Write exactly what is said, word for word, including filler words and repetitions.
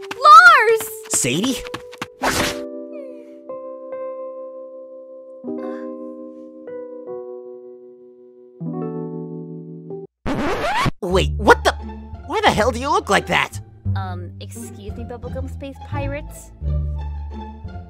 Lars! Sadie? Wait, what the? Why the hell do you look like that? Um, excuse me, Bubblegum Space Pirates?